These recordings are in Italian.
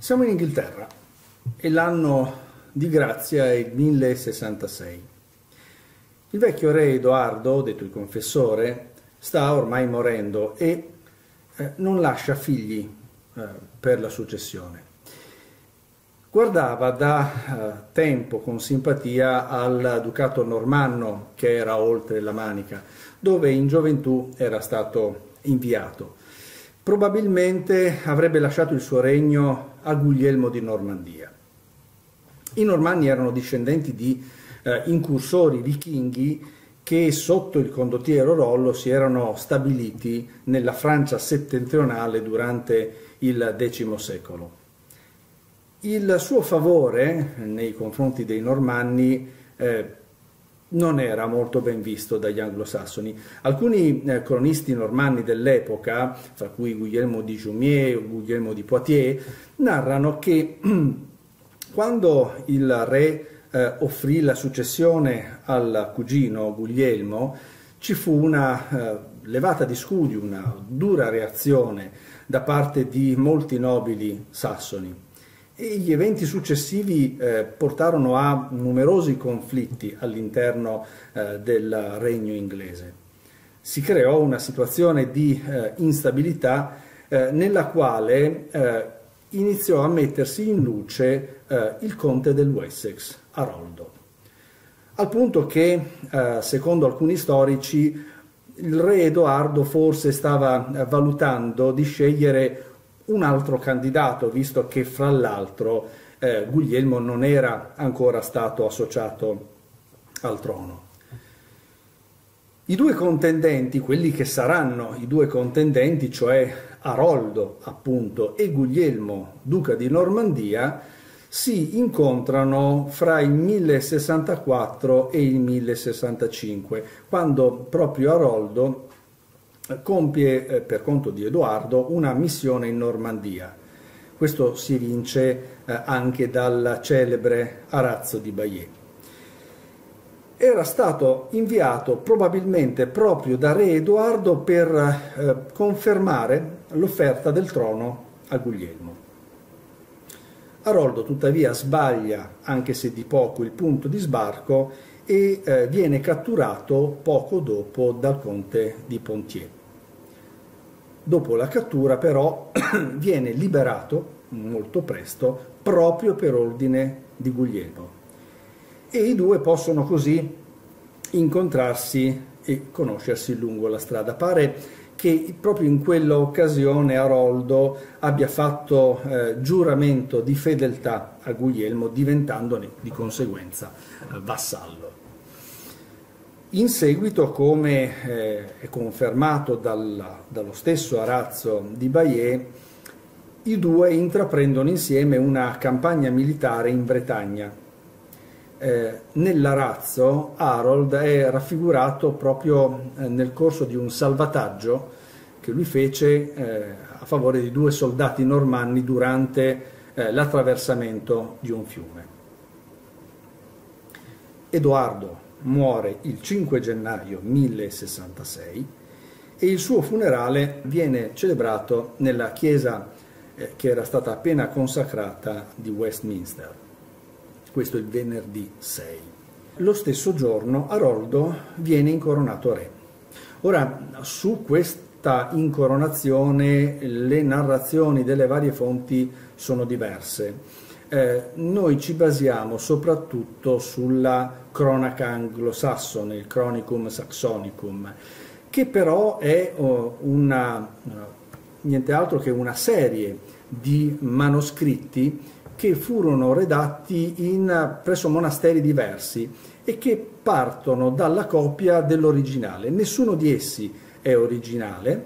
Siamo in Inghilterra e l'anno di grazia è il 1066. Il vecchio re Edoardo, detto il confessore, sta ormai morendo e non lascia figli per la successione. Guardava da tempo con simpatia al ducato normanno che era oltre la Manica, dove in gioventù era stato inviato. Probabilmente avrebbe lasciato il suo regno a Guglielmo di Normandia. I normanni erano discendenti di incursori vichinghi che sotto il condottiero Rollo si erano stabiliti nella Francia settentrionale durante il X secolo. Il suo favore nei confronti dei normanni non era molto ben visto dagli anglosassoni. Alcuni cronisti normanni dell'epoca, fra cui Guglielmo di Jumier o Guglielmo di Poitiers, narrano che quando il re offrì la successione al cugino Guglielmo, ci fu una levata di scudi, una dura reazione da parte di molti nobili sassoni. E gli eventi successivi portarono a numerosi conflitti all'interno del regno inglese. Si creò una situazione di instabilità nella quale iniziò a mettersi in luce il conte del Wessex, Aroldo, al punto che, secondo alcuni storici, il re Edoardo forse stava valutando di scegliere un altro candidato, visto che fra l'altro Guglielmo non era ancora stato associato al trono. I due contendenti, quelli che saranno i due contendenti, cioè Aroldo appunto e Guglielmo, duca di Normandia, si incontrano fra il 1064 e il 1065, quando proprio Aroldo compie, per conto di Edoardo, una missione in Normandia. Questo si evince anche dal celebre Arazzo di Bayeux. Era stato inviato probabilmente proprio da re Edoardo per confermare l'offerta del trono a Guglielmo. Aroldo tuttavia sbaglia, anche se di poco, il punto di sbarco e viene catturato poco dopo dal conte di Poitiers. Dopo la cattura però viene liberato molto presto proprio per ordine di Guglielmo e i due possono così incontrarsi e conoscersi lungo la strada. Pare che proprio in quell'occasione Aroldo abbia fatto giuramento di fedeltà a Guglielmo, diventandone di conseguenza vassallo. In seguito, come è confermato dallo stesso Arazzo di Bayeux, i due intraprendono insieme una campagna militare in Bretagna. Nell'Arazzo Harold è raffigurato proprio nel corso di un salvataggio che lui fece a favore di due soldati normanni durante l'attraversamento di un fiume. Edoardo muore il 5 gennaio 1066 e il suo funerale viene celebrato nella chiesa che era stata appena consacrata di Westminster. Questo è il venerdì 6. Lo stesso giorno Aroldo viene incoronato re. Ora, su questa incoronazione le narrazioni delle varie fonti sono diverse. Noi ci basiamo soprattutto sulla cronaca anglosassone, il Chronicum Saxonicum, che però è niente altro che una serie di manoscritti che furono redatti presso monasteri diversi e che partono dalla copia dell'originale. Nessuno di essi è originale,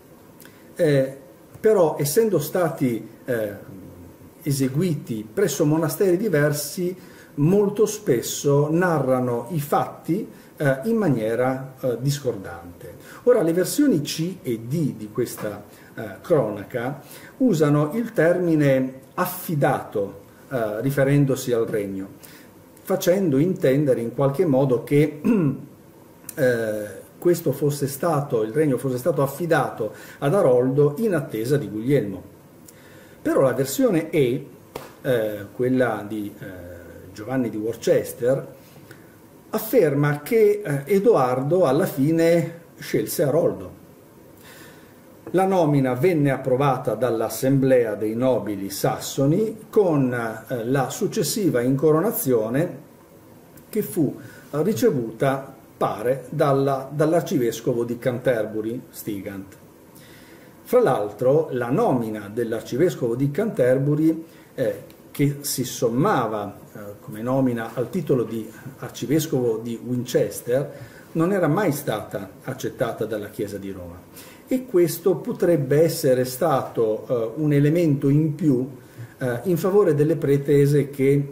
però essendo stati eseguiti presso monasteri diversi, molto spesso narrano i fatti in maniera discordante. Ora, le versioni C e D di questa cronaca usano il termine affidato riferendosi al regno, facendo intendere in qualche modo che il regno fosse stato affidato ad Aroldo in attesa di Guglielmo. Però la versione E, quella di Giovanni di Worcester, afferma che Edoardo alla fine scelse Aroldo. La nomina venne approvata dall'Assemblea dei nobili sassoni con la successiva incoronazione che fu ricevuta, pare, dall'arcivescovo di Canterbury, Stigand. Fra l'altro, la nomina dell'arcivescovo di Canterbury, che si sommava come nomina al titolo di arcivescovo di Winchester, non era mai stata accettata dalla Chiesa di Roma. E questo potrebbe essere stato un elemento in più in favore delle pretese che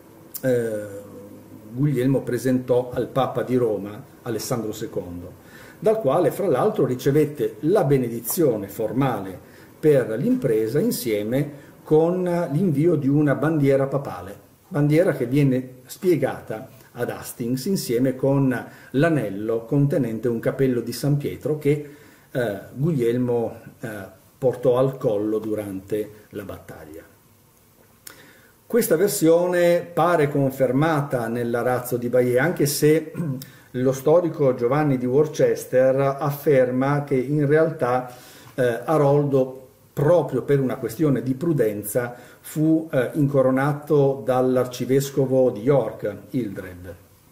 Guglielmo presentò al Papa di Roma, Alessandro II, dal quale fra l'altro ricevette la benedizione formale per l'impresa insieme con l'invio di una bandiera papale, bandiera che viene spiegata ad Hastings insieme con l'anello contenente un cappello di San Pietro che Guglielmo portò al collo durante la battaglia. Questa versione pare confermata nell'Arazzo di Bayeux, anche se lo storico Giovanni di Worcester afferma che in realtà Aroldo, proprio per una questione di prudenza, fu incoronato dall'arcivescovo di York, Hildred.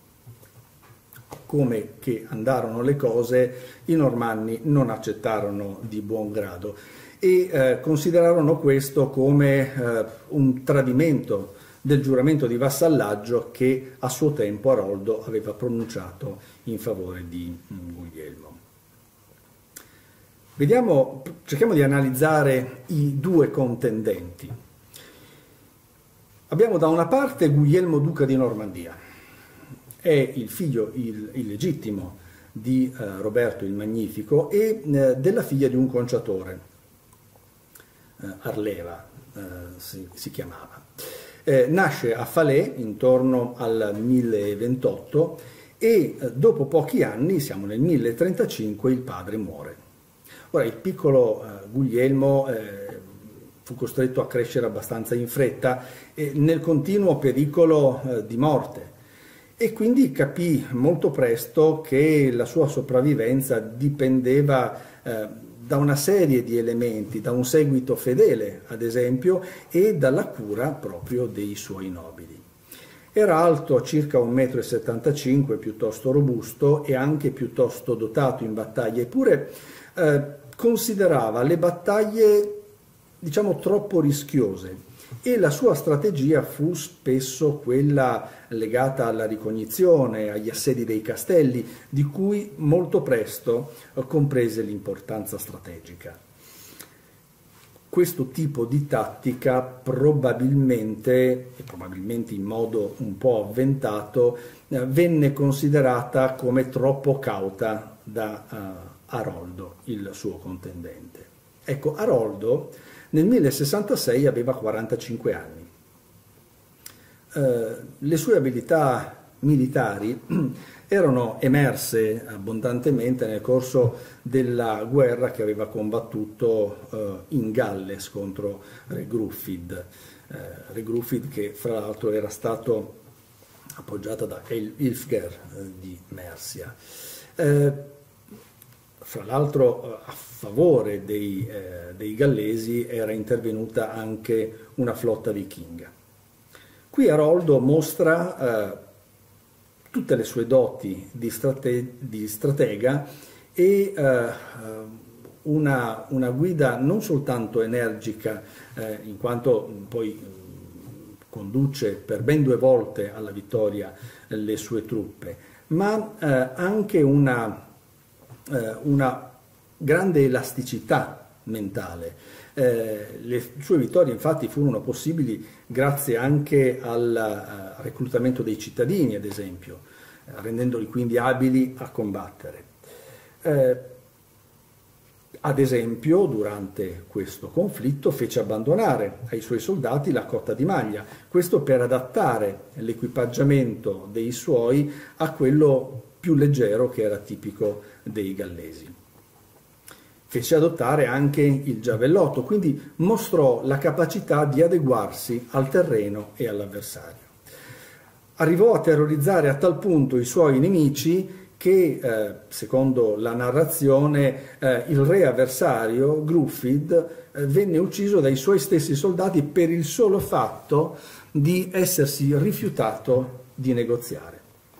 Come che andarono le cose, i normanni non accettarono di buon grado e considerarono questo come un tradimento del giuramento di vassallaggio che a suo tempo Aroldo aveva pronunciato in favore di Guglielmo. Cerchiamo di analizzare i due contendenti. Abbiamo da una parte Guglielmo duca di Normandia, è il figlio illegittimo di Roberto il Magnifico e della figlia di un conciatore, Arleva si chiamava. Nasce a Falais intorno al 1028 e dopo pochi anni, siamo nel 1035, il padre muore. Ora, il piccolo Guglielmo fu costretto a crescere abbastanza in fretta nel continuo pericolo di morte e quindi capì molto presto che la sua sopravvivenza dipendeva da una serie di elementi, da un seguito fedele, ad esempio, e dalla cura proprio dei suoi nobili. Era alto circa 1,75 m, piuttosto robusto e anche piuttosto dotato in battaglie, eppure considerava le battaglie, diciamo, troppo rischiose e la sua strategia fu spesso quella legata alla ricognizione, agli assedi dei castelli, di cui molto presto comprese l'importanza strategica. Questo tipo di tattica probabilmente in modo un po' avventato, venne considerata come troppo cauta da Aroldo, il suo contendente. Ecco, Aroldo nel 1066 aveva 45 anni. Le sue abilità militari erano emerse abbondantemente nel corso della guerra che aveva combattuto in Galles contro Re Gruffydd. Re Gruffydd che fra l'altro era stato appoggiato da Ilfger di Mercia. Fra l'altro a favore dei gallesi era intervenuta anche una flotta vichinga. Qui Aroldo mostra tutte le sue doti di stratega e una guida non soltanto energica, in quanto poi conduce per ben 2 volte alla vittoria le sue truppe, ma anche una grande elasticità mentale. Le sue vittorie infatti furono possibili grazie anche al reclutamento dei cittadini, ad esempio, rendendoli quindi abili a combattere. Ad esempio, durante questo conflitto fece abbandonare ai suoi soldati la cotta di maglia, questo per adattare l'equipaggiamento dei suoi a quello più leggero che era tipico dei gallesi. fece adottare anche il giavellotto, quindi mostrò la capacità di adeguarsi al terreno e all'avversario. Arrivò a terrorizzare a tal punto i suoi nemici che, secondo la narrazione, il re avversario, Gruffudd, venne ucciso dai suoi stessi soldati per il solo fatto di essersi rifiutato di negoziare.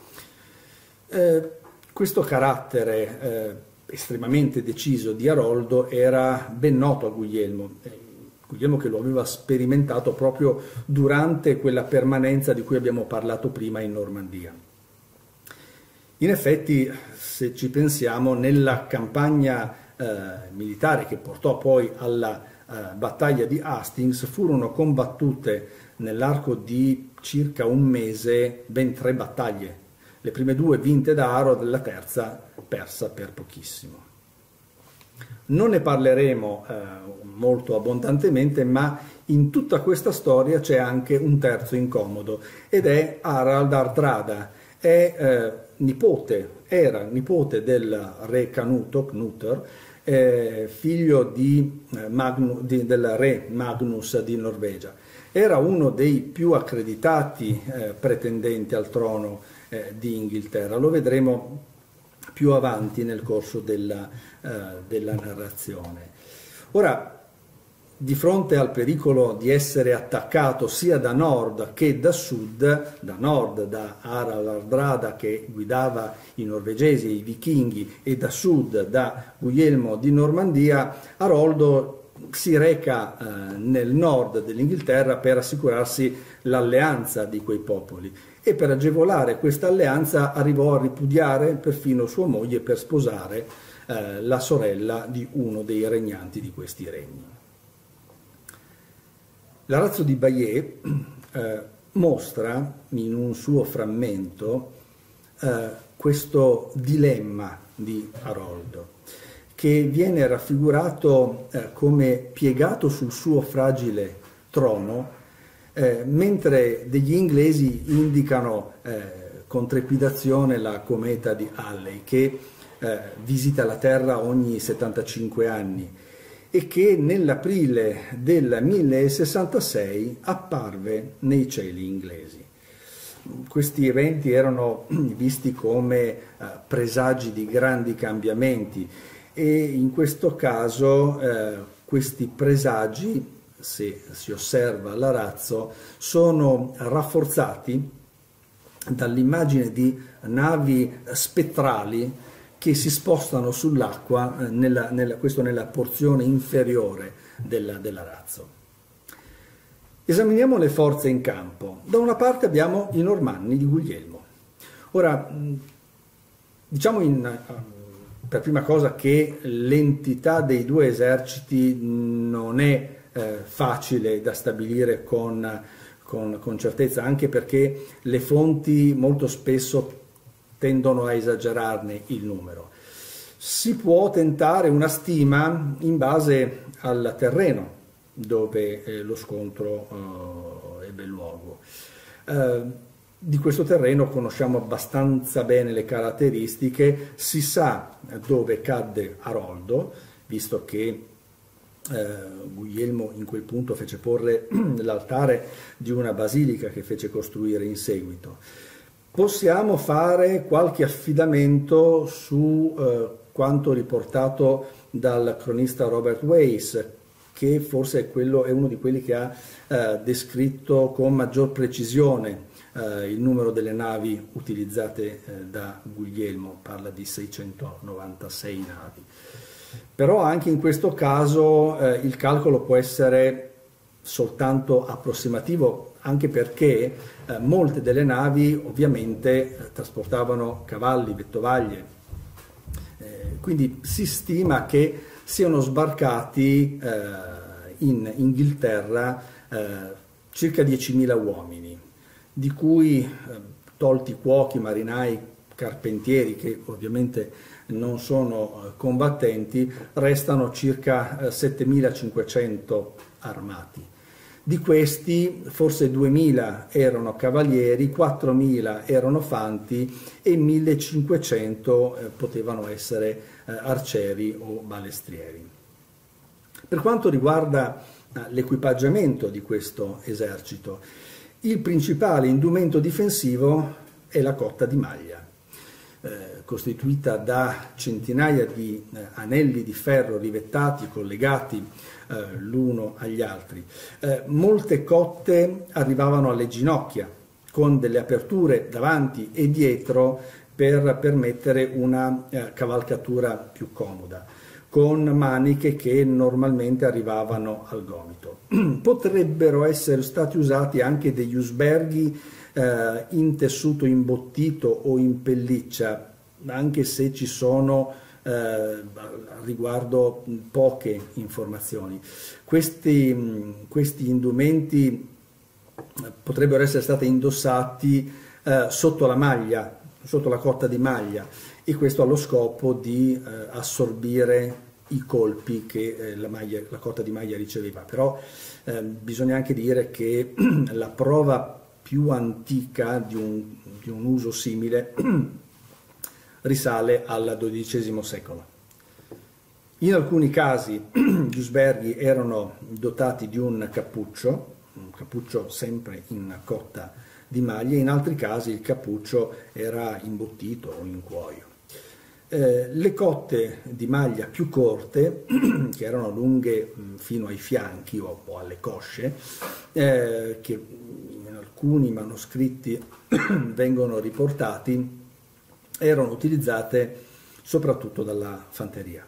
Questo carattere estremamente deciso di Aroldo era ben noto a Guglielmo che lo aveva sperimentato proprio durante quella permanenza di cui abbiamo parlato prima in Normandia. In effetti, se ci pensiamo, nella campagna militare che portò poi alla battaglia di Hastings furono combattute nell'arco di circa un mese ben 3 battaglie. Le prime 2 vinte da Harold, la terza persa per pochissimo. Non ne parleremo molto abbondantemente, ma in tutta questa storia c'è anche un terzo incomodo, ed è Harald Hardrada. Era nipote del re Canuto, Knutter, figlio del re Magnus di Norvegia. Era uno dei più accreditati pretendenti al trono di Inghilterra. Lo vedremo più avanti nel corso della narrazione. Ora, di fronte al pericolo di essere attaccato sia da nord che da sud, da nord da Harald Hardrada che guidava i norvegesi e i vichinghi, e da sud da Guglielmo di Normandia, Aroldo si reca nel nord dell'Inghilterra per assicurarsi l'alleanza di quei popoli, e per agevolare questa alleanza arrivò a ripudiare perfino sua moglie per sposare la sorella di uno dei regnanti di questi regni. L'Arazzo di Bayeux mostra in un suo frammento questo dilemma di Aroldo, che viene raffigurato come piegato sul suo fragile trono, mentre degli inglesi indicano con trepidazione la cometa di Halley, che visita la Terra ogni 75 anni e che nell'aprile del 1066 apparve nei cieli inglesi. Questi eventi erano visti come presagi di grandi cambiamenti, e in questo caso questi presagi, se si osserva l'Arazzo, sono rafforzati dall'immagine di navi spettrali che si spostano sull'acqua, questo nella porzione inferiore dell'Arazzo. Esaminiamo le forze in campo. Da una parte abbiamo i Normanni di Guglielmo. Ora, diciamo per prima cosa che l'entità dei 2 eserciti non è facile da stabilire con certezza, anche perché le fonti molto spesso tendono a esagerarne il numero. Si può tentare una stima in base al terreno dove lo scontro ebbe luogo. Di questo terreno conosciamo abbastanza bene le caratteristiche, si sa dove cadde Aroldo, visto che Guglielmo in quel punto fece porre l'altare di una basilica che fece costruire in seguito. Possiamo fare qualche affidamento su quanto riportato dal cronista Robert Weiss, che forse è uno di quelli che ha descritto con maggior precisione il numero delle navi utilizzate da Guglielmo, parla di 696 navi. Però anche in questo caso il calcolo può essere soltanto approssimativo, anche perché molte delle navi ovviamente trasportavano cavalli, vettovaglie, quindi si stima che siano sbarcati in Inghilterra circa 10.000 uomini, di cui, tolti cuochi, marinai, carpentieri, che ovviamente non sono combattenti, restano circa 7.500 armati. Di questi forse 2000 erano cavalieri, 4000 erano fanti e 1500 potevano essere arcieri o balestrieri. Per quanto riguarda l'equipaggiamento di questo esercito, il principale indumento difensivo è la cotta di maglia, costituita da centinaia di anelli di ferro rivettati, collegati l'uno agli altri. Molte cotte arrivavano alle ginocchia, con delle aperture davanti e dietro per permettere una cavalcatura più comoda, con maniche che normalmente arrivavano al gomito. Potrebbero essere stati usati anche degli usberghi in tessuto imbottito o in pelliccia, anche se ci sono al riguardo poche informazioni. Questi indumenti potrebbero essere stati indossati sotto la maglia, sotto la cotta di maglia, e questo allo scopo di assorbire i colpi che la cotta di maglia riceveva. Però bisogna anche dire che la prova più antica di un uso simile risale al XII secolo. In alcuni casi gli usberghi erano dotati di un cappuccio sempre in cotta di maglia, in altri casi il cappuccio era imbottito o in cuoio. Le cotte di maglia più corte, che erano lunghe fino ai fianchi o alle cosce, che in alcuni manoscritti vengono riportati, erano utilizzate soprattutto dalla fanteria.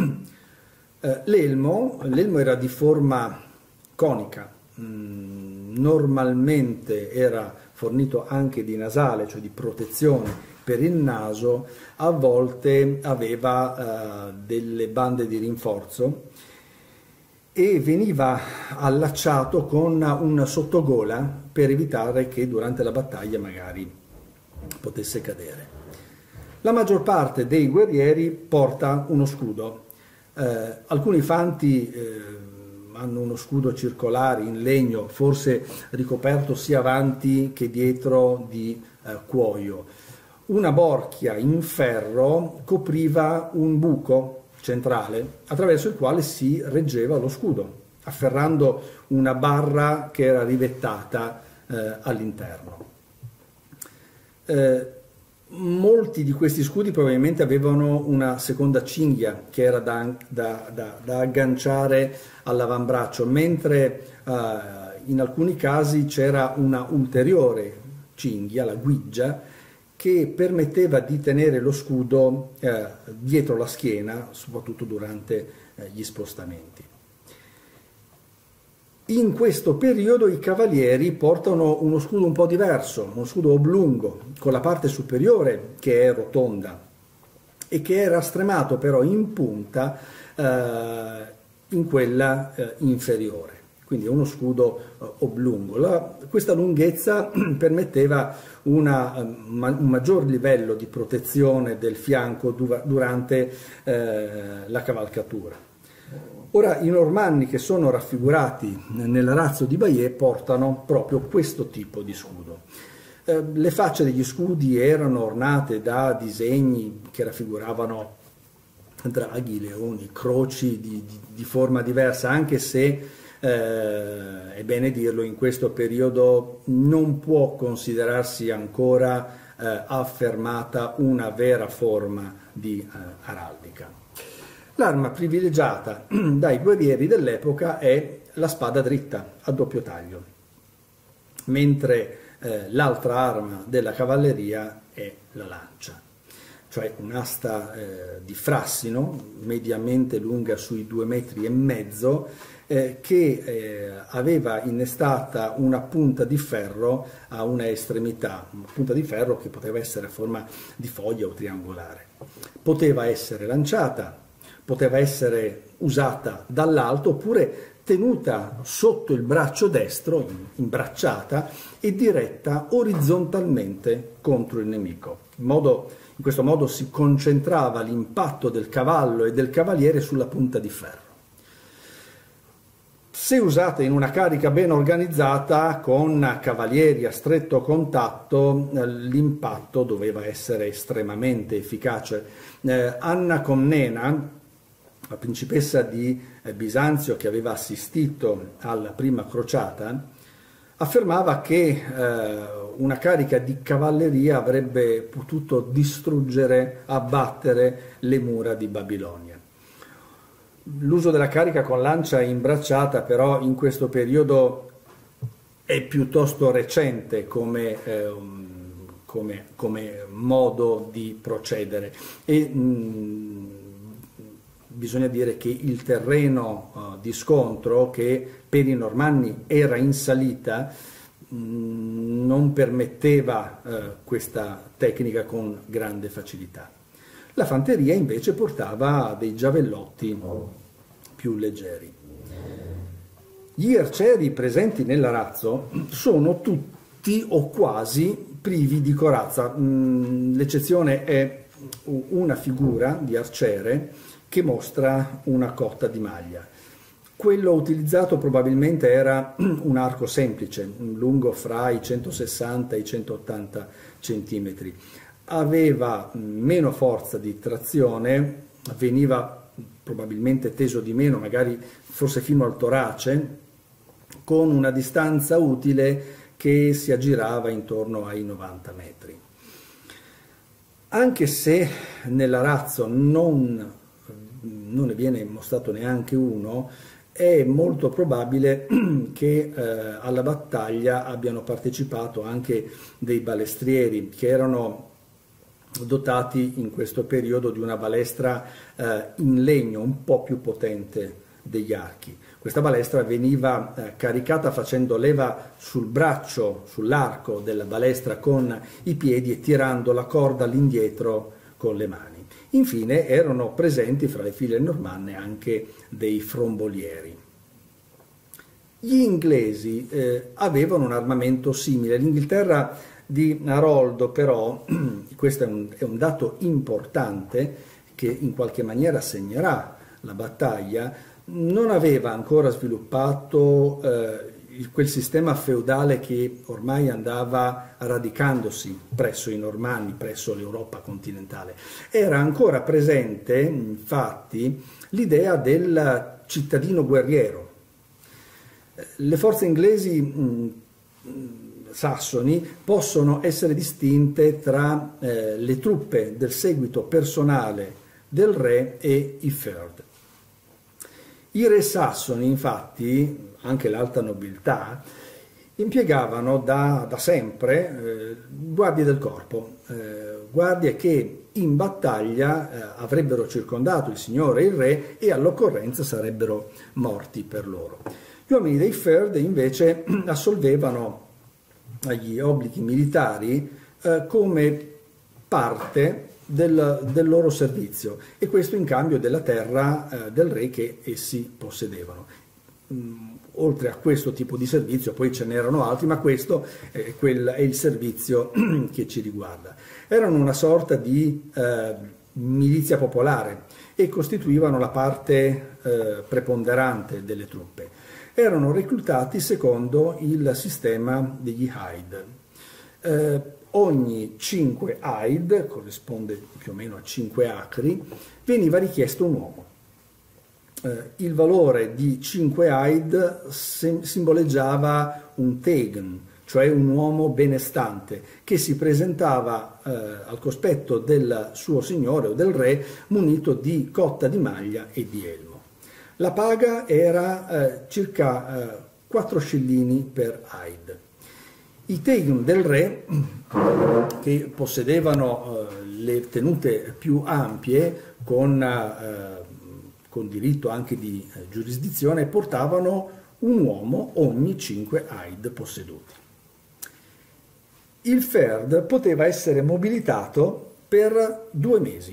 L'elmo era di forma conica, normalmente era fornito anche di nasale, cioè di protezione per il naso, a volte aveva delle bande di rinforzo e veniva allacciato con un sottogola per evitare che durante la battaglia magari potesse cadere. La maggior parte dei guerrieri porta uno scudo. Alcuni fanti hanno uno scudo circolare in legno, forse ricoperto sia avanti che dietro di cuoio. Una borchia in ferro copriva un buco centrale attraverso il quale si reggeva lo scudo, afferrando una barra che era rivettata all'interno. Molti di questi scudi probabilmente avevano una seconda cinghia che era da agganciare all'avambraccio, mentre in alcuni casi c'era una ulteriore cinghia, la guiggia, che permetteva di tenere lo scudo dietro la schiena, soprattutto durante gli spostamenti. In questo periodo i cavalieri portano uno scudo un po' diverso, uno scudo oblungo, con la parte superiore che è rotonda e che era stremato però in punta in quella inferiore. Quindi è uno scudo oblungo. Questa lunghezza permetteva un maggior livello di protezione del fianco durante la cavalcatura. Ora i normanni che sono raffigurati nell'arazzo di Bayeux portano proprio questo tipo di scudo. Le facce degli scudi erano ornate da disegni che raffiguravano draghi, leoni, croci di forma diversa, anche se è bene dirlo, in questo periodo non può considerarsi ancora affermata una vera forma di araldica. L'arma privilegiata dai guerrieri dell'epoca è la spada dritta a doppio taglio, mentre l'altra arma della cavalleria è la lancia, cioè un'asta di frassino mediamente lunga sui 2,5 metri, che aveva innestata una punta di ferro a una estremità, una punta di ferro che poteva essere a forma di foglia o triangolare. Poteva essere lanciata, poteva essere usata dall'alto oppure tenuta sotto il braccio destro, imbracciata e diretta orizzontalmente contro il nemico. In questo modo si concentrava l'impatto del cavallo e del cavaliere sulla punta di ferro. Se usata in una carica ben organizzata, con cavalieri a stretto contatto, l'impatto doveva essere estremamente efficace. Anna Comnena, la principessa di Bisanzio che aveva assistito alla prima crociata, affermava che una carica di cavalleria avrebbe potuto distruggere, abbattere le mura di Babilonia. L'uso della carica con lancia imbracciata però in questo periodo è piuttosto recente come modo di procedere e bisogna dire che il terreno di scontro, che per i normanni era in salita, non permetteva questa tecnica con grande facilità. La fanteria invece portava dei giavellotti più leggeri. Gli arcieri presenti nell'arazzo sono tutti o quasi privi di corazza. L'eccezione è una figura di arciere che mostra una cotta di maglia. Quello utilizzato probabilmente era un arco semplice, lungo fra i 160 e i 180 centimetri. Aveva meno forza di trazione, veniva probabilmente teso di meno, magari forse fino al torace, con una distanza utile che si aggirava intorno ai 90 metri. Anche se nell'arazzo non ne viene mostrato neanche uno, è molto probabile che alla battaglia abbiano partecipato anche dei balestrieri che erano dotati in questo periodo di una balestra in legno un po' più potente degli archi. Questa balestra veniva caricata facendo leva sul braccio, sull'arco della balestra con i piedi e tirando la corda all'indietro con le mani. Infine erano presenti fra le file normanne anche dei frombolieri. Gli inglesi avevano un armamento simile. L'Inghilterra di Aroldo però, questo è un dato importante che in qualche maniera segnerà la battaglia, non aveva ancora sviluppato quel sistema feudale che ormai andava radicandosi presso i normanni, presso l'Europa continentale. Era ancora presente, infatti, l'idea del cittadino guerriero. Le forze inglesi sassoni possono essere distinte tra le truppe del seguito personale del re e i Fyrd. I re sassoni, infatti, anche l'alta nobiltà, impiegavano da sempre guardie del corpo, guardie che in battaglia avrebbero circondato il signore e il re e all'occorrenza sarebbero morti per loro. Gli uomini dei Fyrd invece assolvevano agli obblighi militari come parte del loro servizio, e questo in cambio della terra del re che essi possedevano. Oltre a questo tipo di servizio poi ce n'erano altri, ma questo è il servizio che ci riguarda. Erano una sorta di milizia popolare e costituivano la parte preponderante delle truppe. Erano reclutati secondo il sistema degli Hyde. Ogni 5 Aid, corrisponde più o meno a 5 acri, veniva richiesto un uomo. Il valore di 5 Aid simboleggiava un Tegn, cioè un uomo benestante, che si presentava al cospetto del suo signore o del re munito di cotta di maglia e di elmo. La paga era circa 4 scellini per Aid. I Tegn del re, che possedevano le tenute più ampie, con diritto anche di giurisdizione, portavano un uomo ogni 5 Aid posseduti. Il Fyrd poteva essere mobilitato per 2 mesi.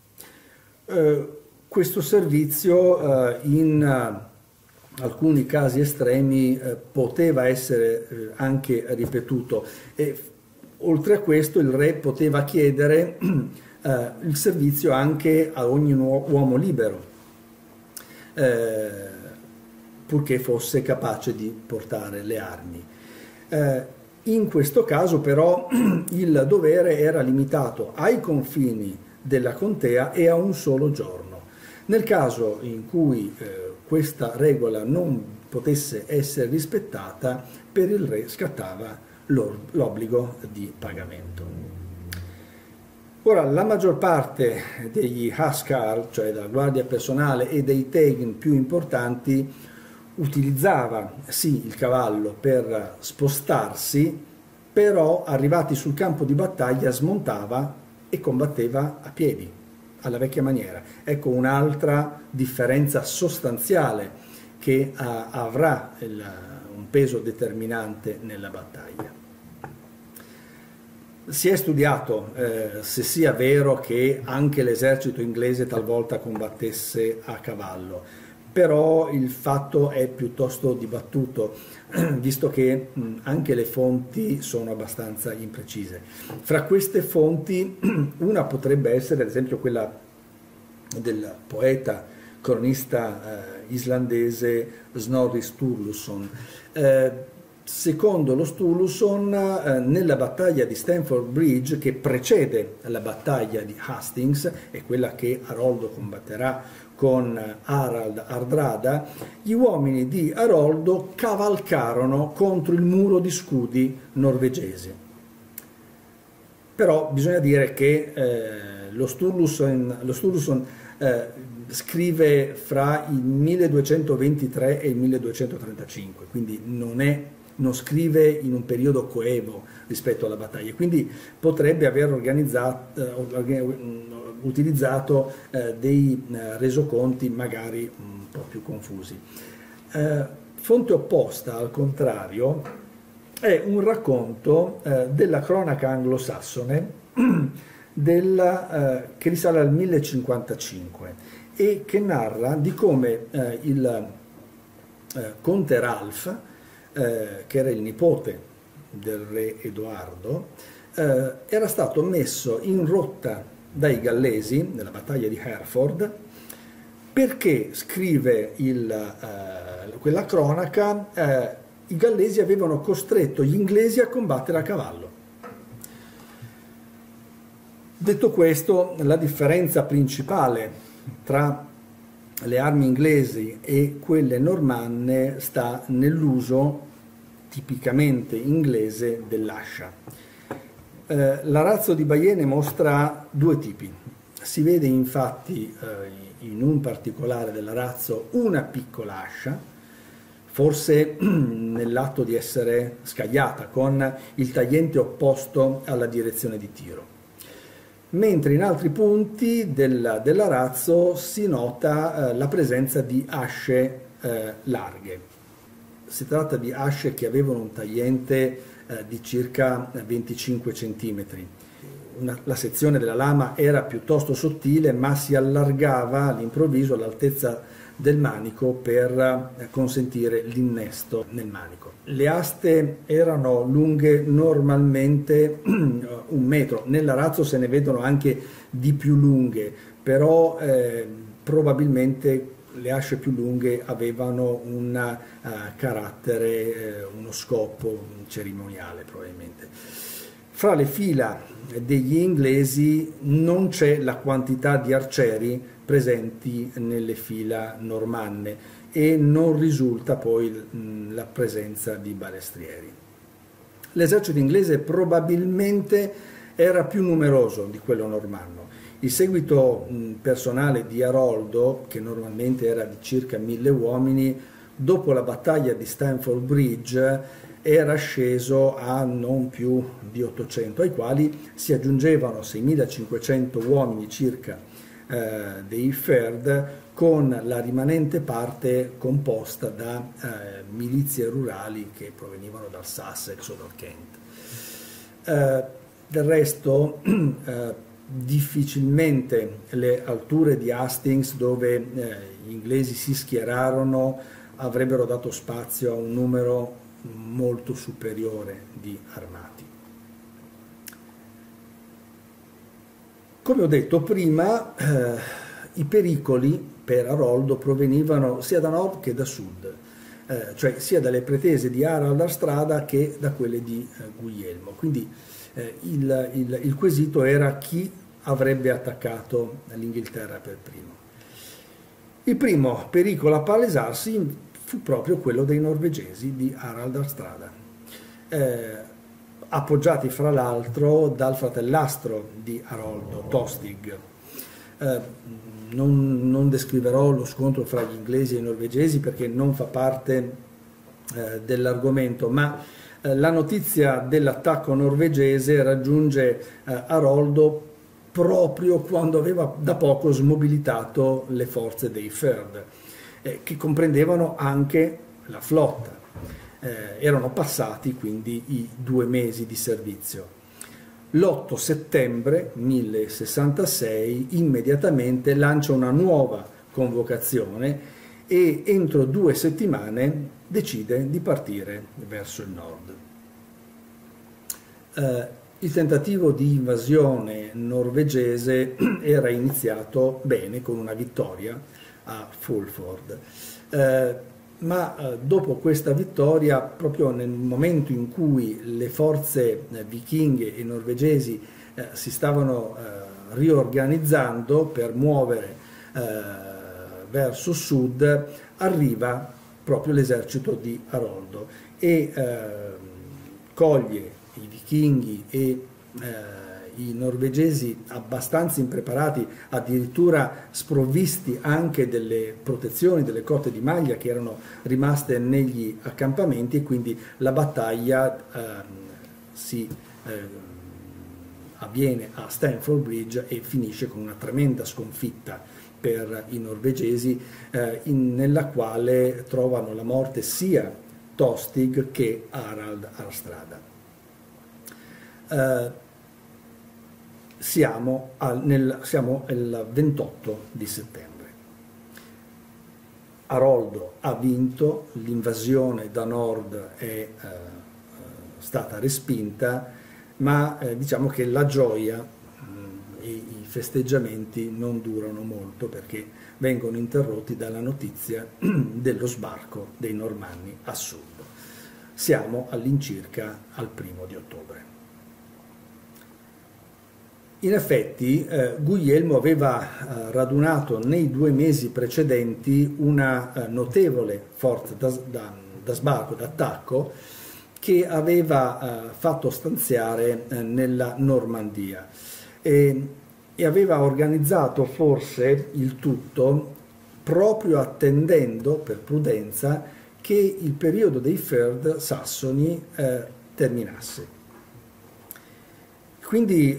Questo servizio in alcuni casi estremi poteva essere anche ripetuto, e oltre a questo il re poteva chiedere il servizio anche a ogni uomo libero. purché fosse capace di portare le armi. In questo caso però il dovere era limitato ai confini della contea e a un solo giorno. Nel caso in cui questa regola non potesse essere rispettata, per il re scattava l'obbligo di pagamento. Ora, la maggior parte degli Huskar, cioè della guardia personale, e dei Thegn più importanti, utilizzava sì il cavallo per spostarsi, però arrivati sul campo di battaglia smontava e combatteva a piedi, alla vecchia maniera. Ecco un'altra differenza sostanziale che avrà un peso determinante nella battaglia. Si è studiato se sia vero che anche l'esercito inglese talvolta combattesse a cavallo, però il fatto è piuttosto dibattuto, visto che anche le fonti sono abbastanza imprecise. Fra queste fonti una potrebbe essere ad esempio quella del poeta cronista islandese Snorri Sturluson. Secondo lo Sturluson, nella battaglia di Stamford Bridge, che precede la battaglia di Hastings, e quella che Aroldo combatterà con Harald Hardrada, gli uomini di Aroldo cavalcarono contro il muro di scudi norvegesi. Però bisogna dire che lo Sturluson scrive fra il 1223 e il 1235, quindi non scrive in un periodo coevo rispetto alla battaglia, quindi potrebbe aver utilizzato dei resoconti magari un po' più confusi. Fonte opposta, al contrario, è un racconto della cronaca anglosassone che risale al 1055 e che narra di come il conte Ralph, che era il nipote del re Edoardo, era stato messo in rotta dai gallesi nella battaglia di Hereford perché, scrive quella cronaca, i gallesi avevano costretto gli inglesi a combattere a cavallo. Detto questo, la differenza principale tra le armi inglesi e quelle normanne sta nell'uso tipicamente inglese dell'ascia. L'arazzo di Bayeux ne mostra due tipi. Si vede infatti in un particolare dell'arazzo una piccola ascia, forse nell'atto di essere scagliata, con il tagliente opposto alla direzione di tiro. Mentre in altri punti dell'arazzo si nota la presenza di asce larghe. Si tratta di asce che avevano un tagliente di circa 25 cm. La sezione della lama era piuttosto sottile, ma si allargava all'improvviso all'altezza del manico per consentire l'innesto nel manico. Le aste erano lunghe normalmente 1 metro, nell'arazzo se ne vedono anche di più lunghe, però probabilmente le asce più lunghe avevano un carattere, uno scopo cerimoniale probabilmente. Fra le fila degli inglesi non c'è la quantità di arcieri presenti nelle fila normanne e non risulta poi la presenza di balestrieri. L'esercito inglese probabilmente era più numeroso di quello normanno. Il seguito personale di Aroldo, che normalmente era di circa 1000 uomini, dopo la battaglia di Stamford Bridge era sceso a non più di 800, ai quali si aggiungevano 6500 uomini circa dei Ferd, con la rimanente parte composta da milizie rurali che provenivano dal Sussex o dal Kent. Del resto difficilmente le alture di Hastings, dove gli inglesi si schierarono, avrebbero dato spazio a un numero molto superiore di armati. Come ho detto prima, i pericoli per Aroldo provenivano sia da nord che da sud. cioè sia dalle pretese di Harald Hardrada che da quelle di Guglielmo. Quindi il quesito era chi avrebbe attaccato l'Inghilterra per primo. Il primo pericolo a palesarsi fu proprio quello dei norvegesi di Harald Hardrada, appoggiati fra l'altro dal fratellastro di Haroldo, Tostig. Non descriverò lo scontro fra gli inglesi e i norvegesi perché non fa parte dell'argomento, ma la notizia dell'attacco norvegese raggiunge Haroldo proprio quando aveva da poco smobilitato le forze dei Firth, che comprendevano anche la flotta. Erano passati quindi i 2 mesi di servizio. L'8 settembre 1066 immediatamente lancia una nuova convocazione e entro 2 settimane decide di partire verso il nord. Il tentativo di invasione norvegese era iniziato bene con una vittoria a Fulford, ma dopo questa vittoria, proprio nel momento in cui le forze vichinghe e norvegesi si stavano riorganizzando per muovere verso sud, arriva proprio l'esercito di Haroldo e coglie i vichinghi e i norvegesi abbastanza impreparati, addirittura sprovvisti anche delle protezioni, delle cotte di maglia che erano rimaste negli accampamenti, e quindi la battaglia avviene a Stamford Bridge e finisce con una tremenda sconfitta per i norvegesi, nella quale trovano la morte sia Tostig che Harald Hardrada. Siamo il 28 di settembre. Haroldo ha vinto, l'invasione da nord è stata respinta, ma diciamo che la gioia e i festeggiamenti non durano molto perché vengono interrotti dalla notizia dello sbarco dei Normanni a sud. Siamo all'incirca al 1° di ottobre. In effetti Guglielmo aveva radunato nei 2 mesi precedenti una notevole forza da sbarco, d'attacco, che aveva fatto stanziare nella Normandia e aveva organizzato forse il tutto proprio attendendo per prudenza che il periodo dei Firth sassoni terminasse. Quindi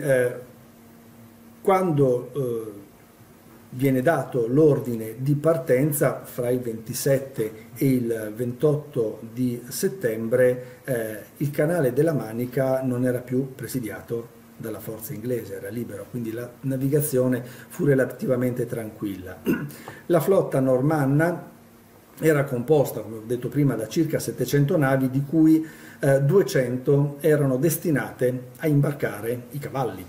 quando viene dato l'ordine di partenza fra il 27 e il 28 di settembre, il canale della Manica non era più presidiato dalla forza inglese, era libero, quindi la navigazione fu relativamente tranquilla. La flotta normanna era composta, come ho detto prima, da circa 700 navi, di cui 200 erano destinate a imbarcare i cavalli.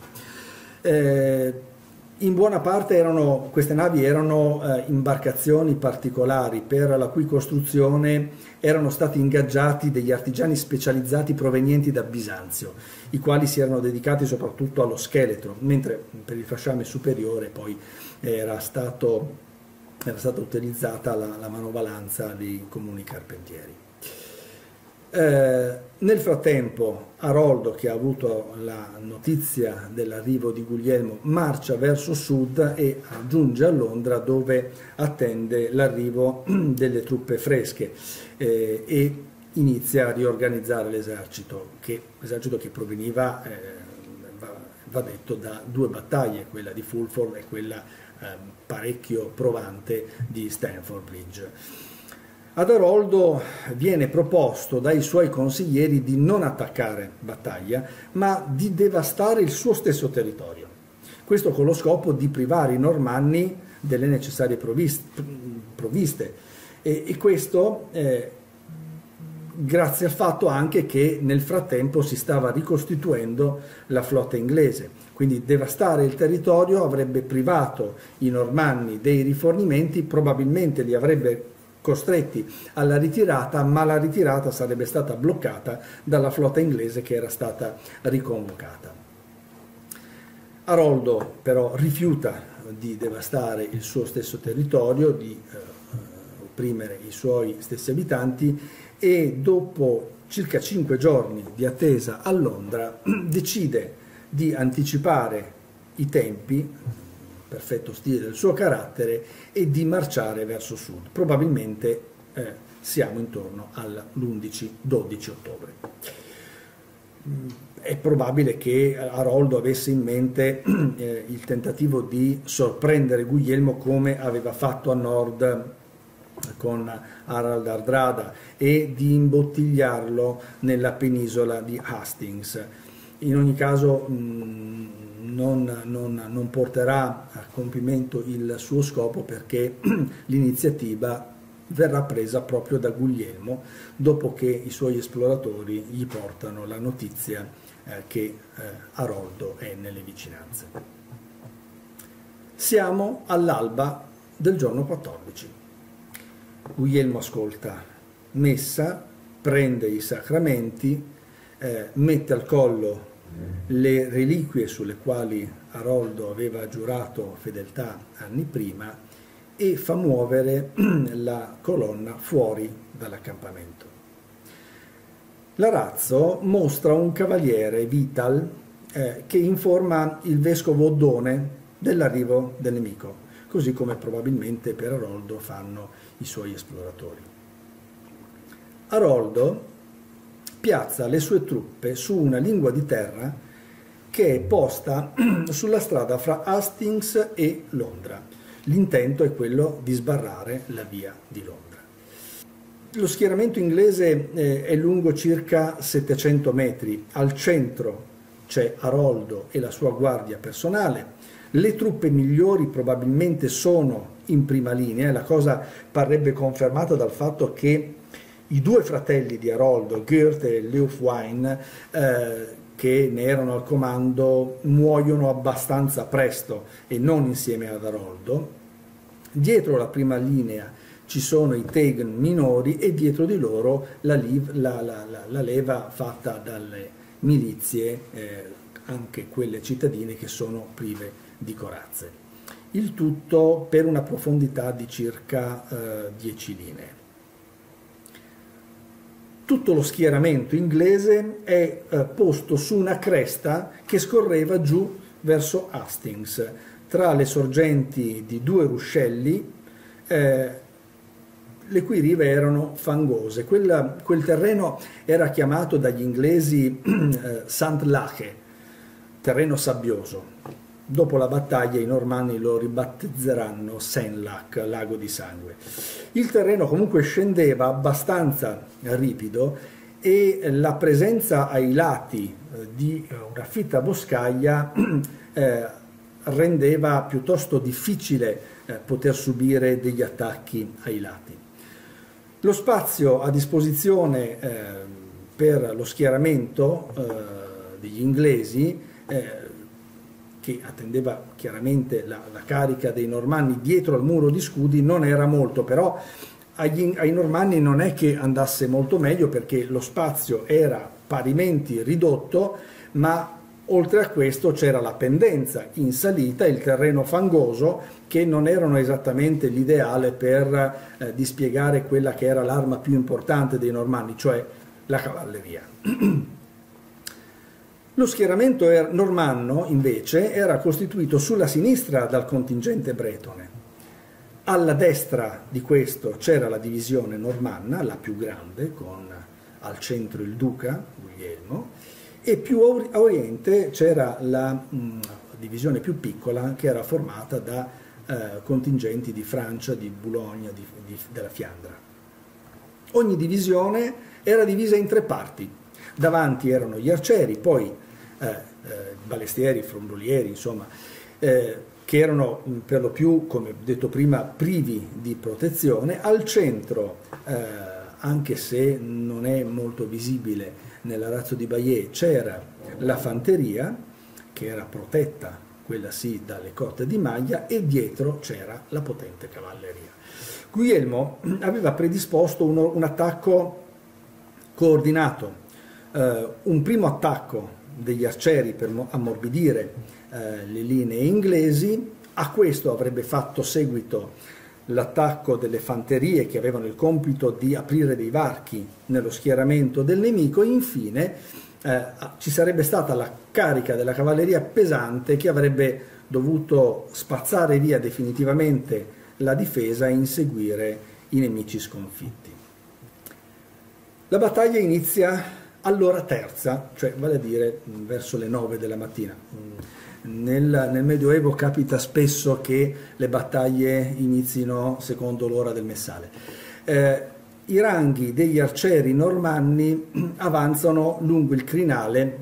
In buona parte queste navi erano imbarcazioni particolari per la cui costruzione erano stati ingaggiati degli artigiani specializzati provenienti da Bisanzio, i quali si erano dedicati soprattutto allo scheletro, mentre per il fasciame superiore poi era stata utilizzata la manovalanza dei comuni carpentieri. Nel frattempo Haroldo, che ha avuto la notizia dell'arrivo di Guglielmo, marcia verso sud e giunge a Londra, dove attende l'arrivo delle truppe fresche e inizia a riorganizzare l'esercito che proveniva, va detto, da 2 battaglie, quella di Fulford e quella parecchio provante di Stamford Bridge. Ad Haroldo viene proposto dai suoi consiglieri di non attaccare battaglia, ma di devastare il suo stesso territorio. Questo con lo scopo di privare i normanni delle necessarie provviste. E questo grazie al fatto anche che nel frattempo si stava ricostituendo la flotta inglese. Quindi devastare il territorio avrebbe privato i normanni dei rifornimenti, probabilmente li avrebbe costretti alla ritirata, ma la ritirata sarebbe stata bloccata dalla flotta inglese che era stata riconvocata. Aroldo però rifiuta di devastare il suo stesso territorio, di opprimere i suoi stessi abitanti, e dopo circa 5 giorni di attesa a Londra decide di anticipare i tempi, perfetto stile del suo carattere, e di marciare verso sud. Probabilmente siamo intorno all'11-12 ottobre. È probabile che Aroldo avesse in mente il tentativo di sorprendere Guglielmo come aveva fatto a nord con Harald Hardrada e di imbottigliarlo nella penisola di Hastings. In ogni caso non porterà a compimento il suo scopo, perché l'iniziativa verrà presa proprio da Guglielmo dopo che i suoi esploratori gli portano la notizia che Aroldo è nelle vicinanze. Siamo all'alba del giorno 14. Guglielmo ascolta messa, prende i sacramenti, mette al collo le reliquie sulle quali Aroldo aveva giurato fedeltà anni prima e fa muovere la colonna fuori dall'accampamento. L'arazzo mostra un cavaliere, Vital, che informa il vescovo Oddone dell'arrivo del nemico, così come probabilmente per Aroldo fanno i suoi esploratori. Aroldo piazza le sue truppe su una lingua di terra che è posta sulla strada fra Hastings e Londra. L'intento è quello di sbarrare la via di Londra. Lo schieramento inglese è lungo circa 700 metri. Al centro c'è Aroldo e la sua guardia personale. Le truppe migliori probabilmente sono in prima linea, e la cosa parrebbe confermata dal fatto che i due fratelli di Aroldo, Gert e Leofwine, che ne erano al comando, muoiono abbastanza presto e non insieme ad Aroldo. Dietro la prima linea ci sono i Tegen minori e dietro di loro la leva fatta dalle milizie, anche quelle cittadine, che sono prive di corazze. Il tutto per una profondità di circa 10 linee. Tutto lo schieramento inglese è posto su una cresta che scorreva giù verso Hastings, tra le sorgenti di due ruscelli, le cui rive erano fangose. Quel terreno era chiamato dagli inglesi Sandlache, terreno sabbioso. Dopo la battaglia i normanni lo ribattezzeranno Senlac, lago di sangue. Il terreno comunque scendeva abbastanza ripido e la presenza ai lati di una fitta boscaglia rendeva piuttosto difficile poter subire degli attacchi ai lati. Lo spazio a disposizione per lo schieramento degli inglesi, che attendeva chiaramente la carica dei normanni dietro al muro di scudi, non era molto, però ai normanni non è che andasse molto meglio, perché lo spazio era parimenti ridotto, ma oltre a questo c'era la pendenza in salita, il terreno fangoso, che non erano esattamente l'ideale per dispiegare quella che era l'arma più importante dei normanni, cioè la cavalleria. Lo schieramento normanno, invece, era costituito sulla sinistra dal contingente bretone. Alla destra di questo c'era la divisione normanna, la più grande, con al centro il duca, Guglielmo, e più a oriente c'era la divisione più piccola, che era formata da contingenti di Francia, di Boulogne, della Fiandra. Ogni divisione era divisa in 3 parti. Davanti erano gli arcieri, poi balestieri, frombolieri, insomma, che erano per lo più, come detto prima, privi di protezione. Al centro, anche se non è molto visibile nell'arazzo di Bayeux, c'era la fanteria, che era protetta quella sì dalle cotte di maglia, e dietro c'era la potente cavalleria. Guglielmo aveva predisposto un attacco coordinato, un primo attacco degli arcieri per ammorbidire le linee inglesi. A questo avrebbe fatto seguito l'attacco delle fanterie che avevano il compito di aprire dei varchi nello schieramento del nemico, e infine ci sarebbe stata la carica della cavalleria pesante che avrebbe dovuto spazzare via definitivamente la difesa e inseguire i nemici sconfitti. La battaglia inizia all'ora terza, cioè vale a dire verso le 9 della mattina. Nel Medioevo capita spesso che le battaglie inizino secondo l'ora del messale. I ranghi degli arcieri normanni avanzano lungo il crinale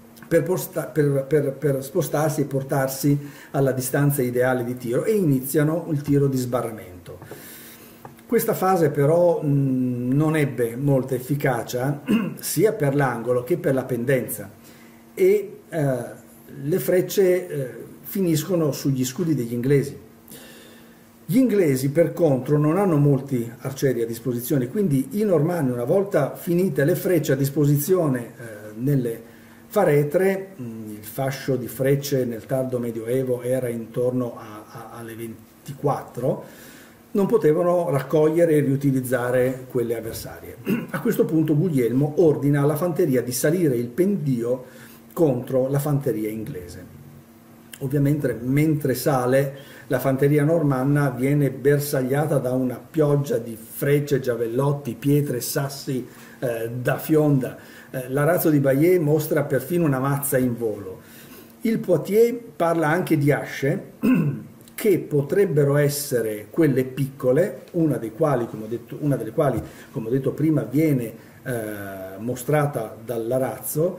per spostarsi e portarsi alla distanza ideale di tiro, e iniziano il tiro di sbarramento. Questa fase però non ebbe molta efficacia sia per l'angolo che per la pendenza, e le frecce finiscono sugli scudi degli inglesi. Gli inglesi, per contro, non hanno molti arcieri a disposizione, quindi i normanni, una volta finite le frecce a disposizione nelle faretre, il fascio di frecce nel tardo Medioevo era intorno alle 24, non potevano raccogliere e riutilizzare quelle avversarie. A questo punto Guglielmo ordina alla fanteria di salire il pendio contro la fanteria inglese. Ovviamente mentre sale, la fanteria normanna viene bersagliata da una pioggia di frecce, giavellotti, pietre, sassi da fionda. L'Arazzo di Bayeux mostra perfino una mazza in volo. Il Poitiers parla anche di asce che potrebbero essere quelle piccole, una delle quali, come ho detto prima, viene mostrata dall'Arazzo,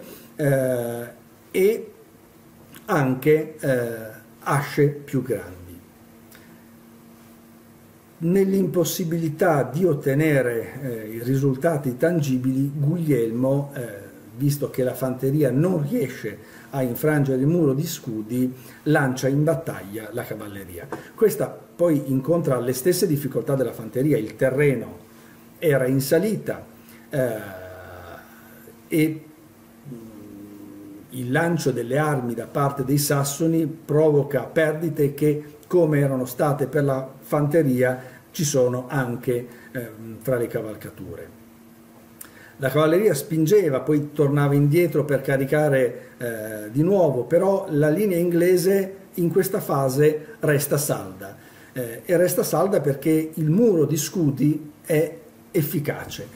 e anche asce più grandi. Nell'impossibilità di ottenere i risultati tangibili, Guglielmo, visto che la fanteria non riesce a infrangere il muro di scudi, lancia in battaglia la cavalleria. Questa poi incontra le stesse difficoltà della fanteria. Il terreno era in salita e il lancio delle armi da parte dei sassoni provoca perdite che, come erano state per la fanteria, ci sono anche fra le cavalcature. La cavalleria spingeva, poi tornava indietro per caricare di nuovo, però la linea inglese in questa fase resta salda, e resta salda perché il muro di scudi è efficace.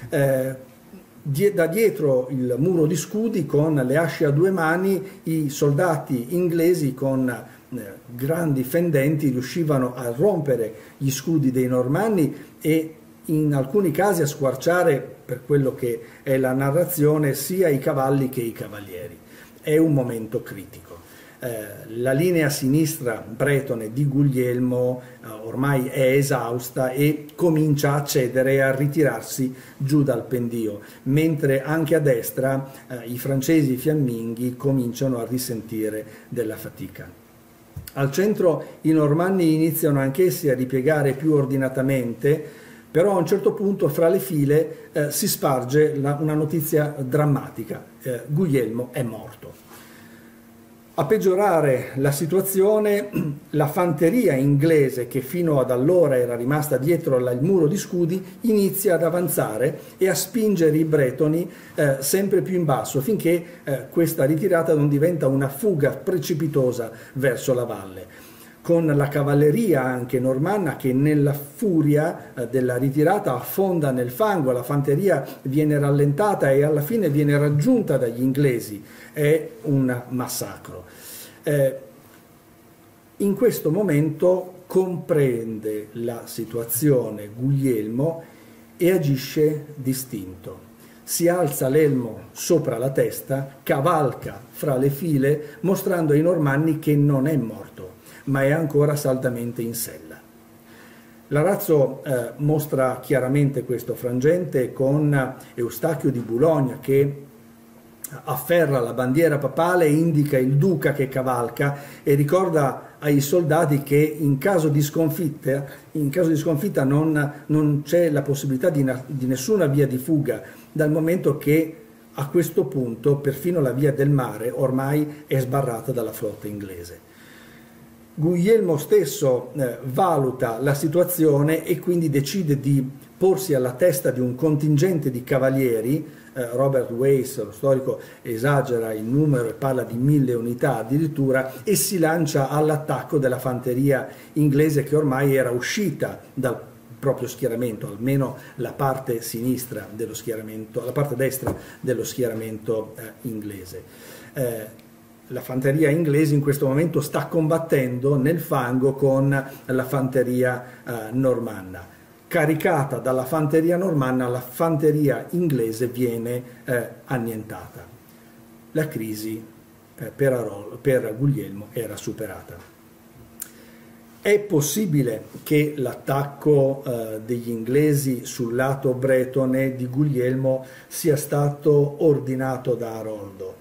Da dietro il muro di scudi, con le asce a due mani, i soldati inglesi con grandi fendenti riuscivano a rompere gli scudi dei normanni e in alcuni casi a squarciare, per quello che è la narrazione, sia i cavalli che i cavalieri. È un momento critico. La linea sinistra bretone di Guglielmo ormai è esausta e comincia a cedere e a ritirarsi giù dal pendio, mentre anche a destra i francesi fiamminghi cominciano a risentire della fatica. Al centro i normanni iniziano anch'essi a ripiegare più ordinatamente, però a un certo punto fra le file si sparge una notizia drammatica: Guglielmo è morto. A peggiorare la situazione, la fanteria inglese, che fino ad allora era rimasta dietro il muro di scudi, inizia ad avanzare e a spingere i bretoni sempre più in basso, finché questa ritirata non diventa una fuga precipitosa verso la valle, con la cavalleria anche normanna che nella furia della ritirata affonda nel fango. La fanteria viene rallentata e alla fine viene raggiunta dagli inglesi. È un massacro. In questo momento comprende la situazione Guglielmo e agisce distinto. Si alza l'elmo sopra la testa, cavalca fra le file, mostrando ai normanni che non è morto, ma è ancora saldamente in sella. L'Arazzo mostra chiaramente questo frangente con Eustachio di Boulogne, che afferra la bandiera papale, indica il duca che cavalca e ricorda ai soldati che in caso di sconfitta non c'è la possibilità di nessuna via di fuga, dal momento che a questo punto perfino la via del mare ormai è sbarrata dalla flotta inglese. Guglielmo stesso valuta la situazione e quindi decide di porsi alla testa di un contingente di cavalieri. Robert Wace, lo storico, esagera il numero e parla di 1000 unità addirittura, e si lancia all'attacco della fanteria inglese che ormai era uscita dal proprio schieramento, almeno la parte sinistra dello schieramento, la parte destra dello schieramento inglese. La fanteria inglese in questo momento sta combattendo nel fango con la fanteria normanna. Caricata dalla fanteria normanna, la fanteria inglese viene annientata. La crisi per Guglielmo era superata. È possibile che l'attacco degli inglesi sul lato bretone di Guglielmo sia stato ordinato da Aroldo.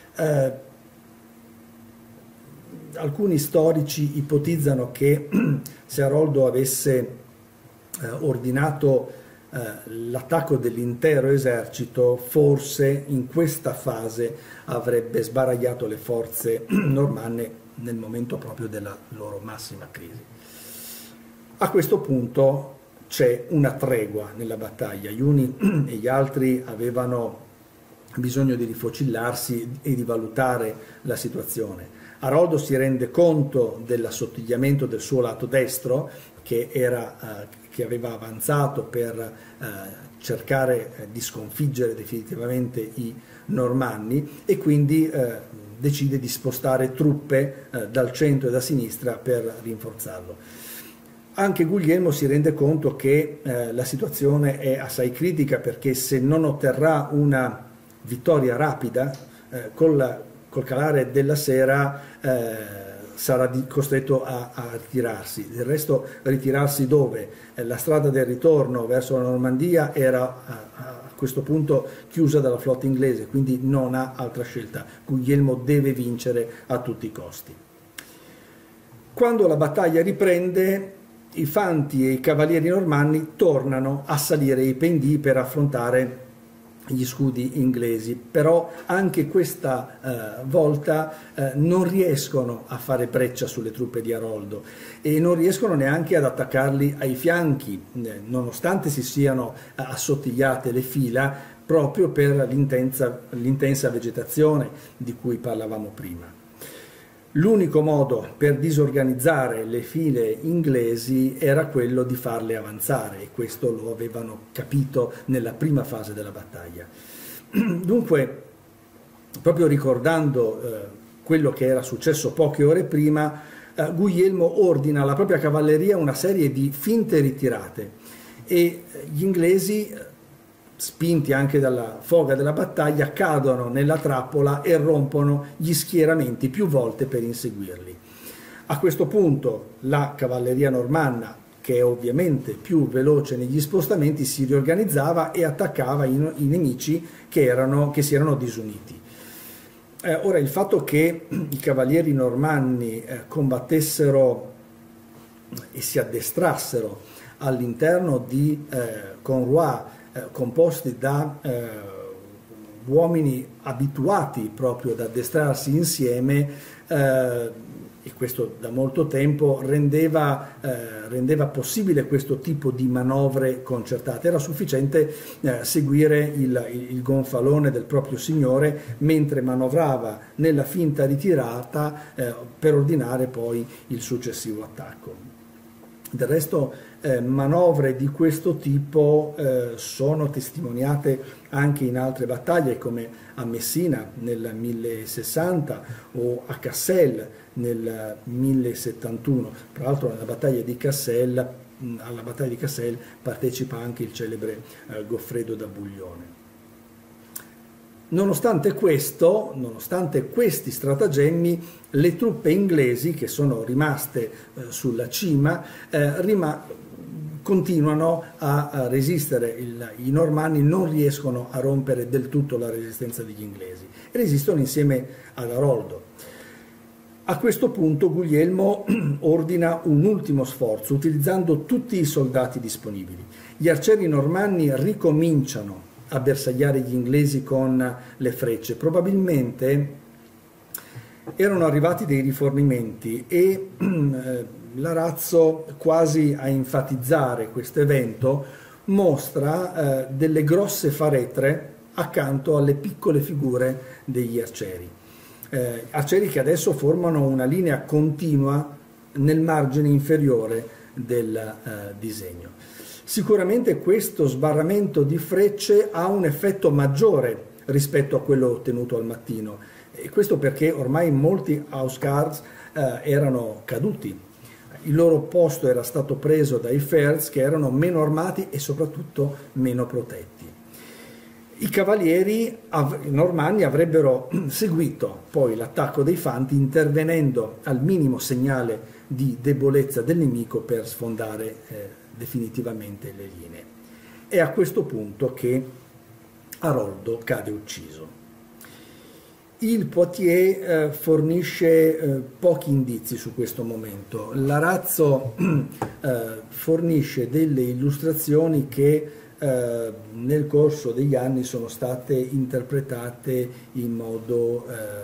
Alcuni storici ipotizzano che se Aroldo avesse ordinato l'attacco dell'intero esercito, forse in questa fase avrebbe sbaragliato le forze normanne nel momento proprio della loro massima crisi. A questo punto c'è una tregua nella battaglia, gli uni e gli altri avevano bisogno di rifocillarsi e di valutare la situazione. Aroldo si rende conto dell'assottigliamento del suo lato destro, che aveva avanzato per cercare di sconfiggere definitivamente i normanni, e quindi decide di spostare truppe dal centro e da sinistra per rinforzarlo. Anche Guglielmo si rende conto che la situazione è assai critica, perché se non otterrà una vittoria rapida, col calare della sera sarà costretto a ritirarsi. Del resto, ritirarsi dove? La strada del ritorno verso la Normandia era a questo punto chiusa dalla flotta inglese, quindi non ha altra scelta. Guglielmo deve vincere a tutti i costi. Quando la battaglia riprende, i fanti e i cavalieri normanni tornano a salire i pendii per affrontare gli scudi inglesi, però anche questa volta non riescono a fare breccia sulle truppe di Aroldo e non riescono neanche ad attaccarli ai fianchi, nonostante si siano assottigliate le fila proprio per l'intensa vegetazione di cui parlavamo prima. L'unico modo per disorganizzare le file inglesi era quello di farle avanzare, e questo lo avevano capito nella prima fase della battaglia. Dunque, proprio ricordando quello che era successo poche ore prima, Guglielmo ordina alla propria cavalleria una serie di finte ritirate, e gli inglesi, spinti anche dalla foga della battaglia, cadono nella trappola e rompono gli schieramenti più volte per inseguirli. A questo punto la cavalleria normanna, che è ovviamente più veloce negli spostamenti, si riorganizzava e attaccava i nemici che si erano disuniti. Ora, il fatto che i cavalieri normanni combattessero e si addestrassero all'interno di convoi composti da uomini abituati proprio ad addestrarsi insieme, e questo da molto tempo, rendeva possibile questo tipo di manovre concertate. Era sufficiente seguire il gonfalone del proprio signore mentre manovrava nella finta ritirata per ordinare poi il successivo attacco. Del resto, manovre di questo tipo sono testimoniate anche in altre battaglie, come a Messina nel 1060 o a Cassel nel 1071. Tra l'altro alla battaglia di Cassel partecipa anche il celebre Goffredo da Buglione. Nonostante questo, nonostante questi stratagemmi, le truppe inglesi che sono rimaste sulla cima continuano a resistere, i normanni non riescono a rompere del tutto la resistenza degli inglesi e resistono insieme ad Aroldo. A questo punto Guglielmo ordina un ultimo sforzo utilizzando tutti i soldati disponibili. Gli arcieri normanni ricominciano a bersagliare gli inglesi con le frecce. Probabilmente erano arrivati dei rifornimenti e l'Arazzo, quasi a enfatizzare questo evento, mostra delle grosse faretre accanto alle piccole figure degli arcieri. Arcieri che adesso formano una linea continua nel margine inferiore del disegno. Sicuramente questo sbarramento di frecce ha un effetto maggiore rispetto a quello ottenuto al mattino, e questo perché ormai molti housecarls erano caduti. Il loro posto era stato preso dai Fers, che erano meno armati e soprattutto meno protetti. I cavalieri normanni avrebbero seguito poi l'attacco dei Fanti, intervenendo al minimo segnale di debolezza del nemico per sfondare definitivamente le linee. È a questo punto che Aroldo cade ucciso. Il Poitiers fornisce pochi indizi su questo momento. L'Arazzo fornisce delle illustrazioni che nel corso degli anni sono state interpretate in modo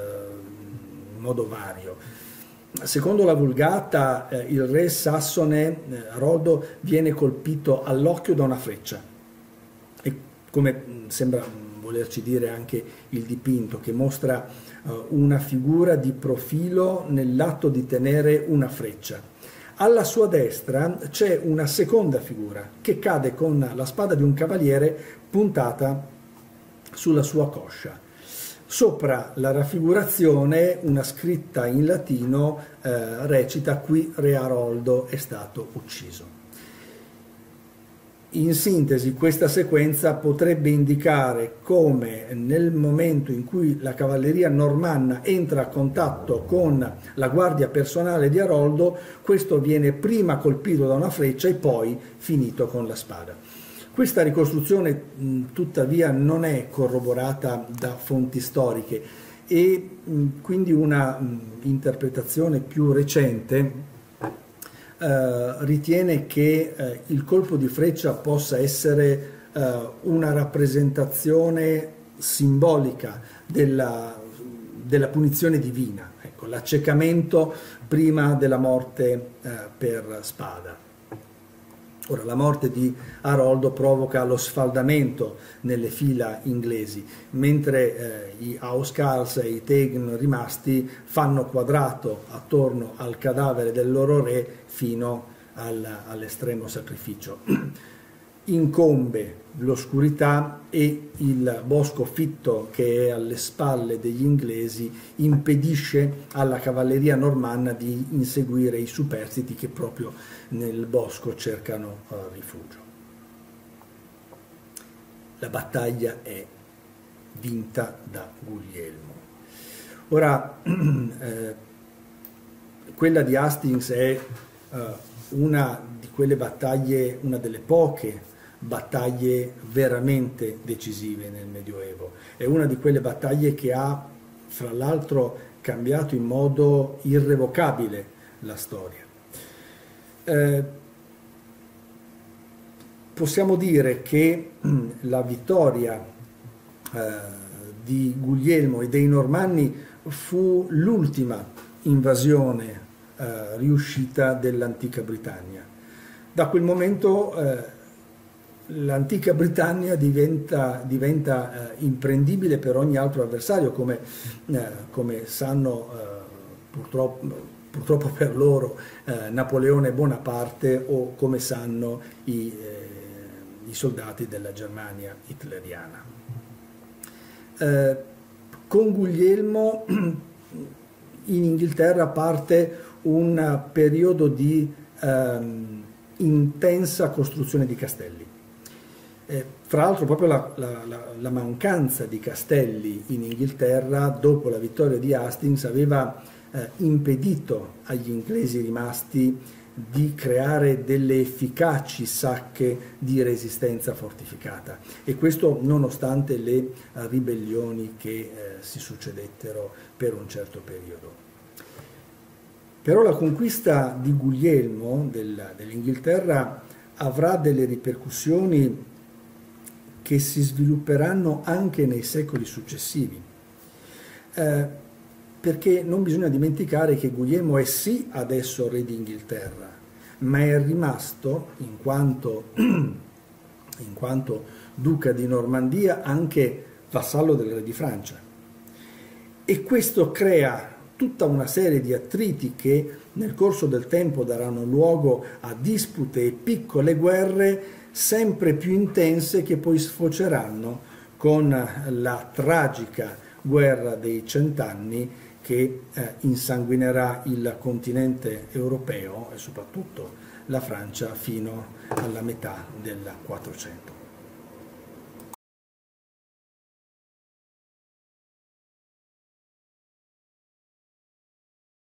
vario. Secondo la Vulgata, il re sassone Aroldo viene colpito all'occhio da una freccia, e come sembra volerci dire anche il dipinto, che mostra una figura di profilo nell'atto di tenere una freccia. Alla sua destra c'è una seconda figura che cade con la spada di un cavaliere puntata sulla sua coscia. Sopra la raffigurazione una scritta in latino recita: qui re Aroldo è stato ucciso. In sintesi, questa sequenza potrebbe indicare come nel momento in cui la cavalleria normanna entra a contatto con la guardia personale di Aroldo, questo viene prima colpito da una freccia e poi finito con la spada. Questa ricostruzione tuttavia non è corroborata da fonti storiche e quindi una interpretazione più recente ritiene che il colpo di freccia possa essere una rappresentazione simbolica della punizione divina, ecco, l'accecamento prima della morte per spada. Ora, la morte di Aroldo provoca lo sfaldamento nelle fila inglesi, mentre i housecarls e i thegn rimasti fanno quadrato attorno al cadavere del loro re fino all'estremo sacrificio. Incombe l'oscurità e il bosco fitto che è alle spalle degli inglesi impedisce alla cavalleria normanna di inseguire i superstiti che proprio nel bosco cercano rifugio. La battaglia è vinta da Guglielmo. Ora, quella di Hastings è una di quelle battaglie, una delle poche battaglie veramente decisive nel Medioevo. È una di quelle battaglie che ha, fra l'altro, cambiato in modo irrevocabile la storia. Possiamo dire che la vittoria di Guglielmo e dei Normanni fu l'ultima invasione riuscita dell'antica Britannia. Da quel momento l'antica Britannia diventa imprendibile per ogni altro avversario, come sanno purtroppo per loro Napoleone Bonaparte, o come sanno i soldati della Germania hitleriana. Con Guglielmo in Inghilterra parte un periodo di intensa costruzione di castelli. Fra l'altro proprio la mancanza di castelli in Inghilterra dopo la vittoria di Hastings aveva impedito agli inglesi rimasti di creare delle efficaci sacche di resistenza fortificata, e questo nonostante le ribellioni che si succedettero per un certo periodo. Però la conquista di Guglielmo dell'Inghilterra avrà delle ripercussioni che si svilupperanno anche nei secoli successivi, perché non bisogna dimenticare che Guglielmo è sì adesso re d'Inghilterra, ma è rimasto, in quanto duca di Normandia, anche vassallo del re di Francia. E questo crea tutta una serie di attriti che nel corso del tempo daranno luogo a dispute e piccole guerre sempre più intense, che poi sfoceranno con la tragica guerra dei Cent'anni che insanguinerà il continente europeo e soprattutto la Francia fino alla metà del 400.